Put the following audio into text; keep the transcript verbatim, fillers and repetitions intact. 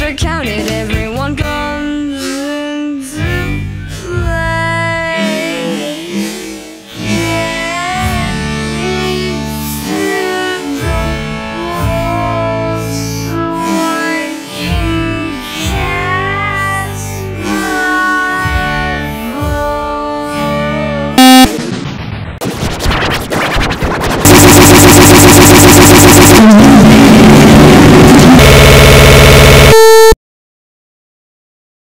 are counted, everyone comes into play. Yeah, needs to go so I can cast my vote.